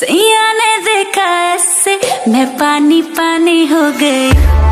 सैया ने देखा ऐसे मैं पानी पानी हो गई।